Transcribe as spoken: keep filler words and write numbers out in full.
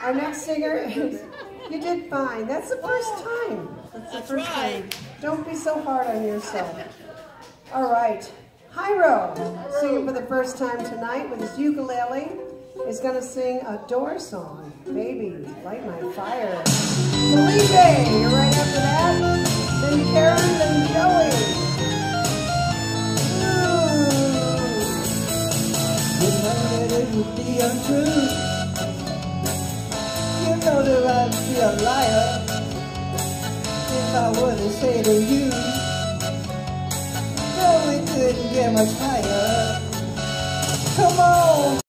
Our next singer is, you did fine. That's the first time. That's the That's first right. time. Don't be so hard on yourself. All right. Jairo, singing for the first time tonight with his ukulele, is going to sing a door song. Baby, light my fire. Felipe, you're right after that. Then Karen, then Joey. You know that it would be untrue. You know that I'd be a liar if I were to say to you, no, we couldn't get much higher. Come on!